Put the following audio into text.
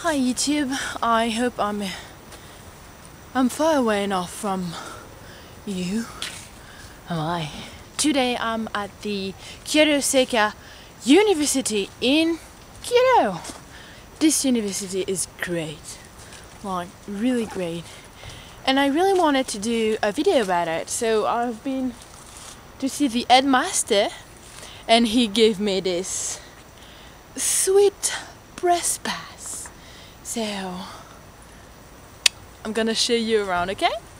Hi YouTube, I hope I'm far away enough from you. Am I? Today I'm at the Kyoto Seika University in Kyoto. This university is great, like really great, and I really wanted to do a video about it, so I've been to see the headmaster and he gave me this sweet press pass. So I'm gonna show you around, okay?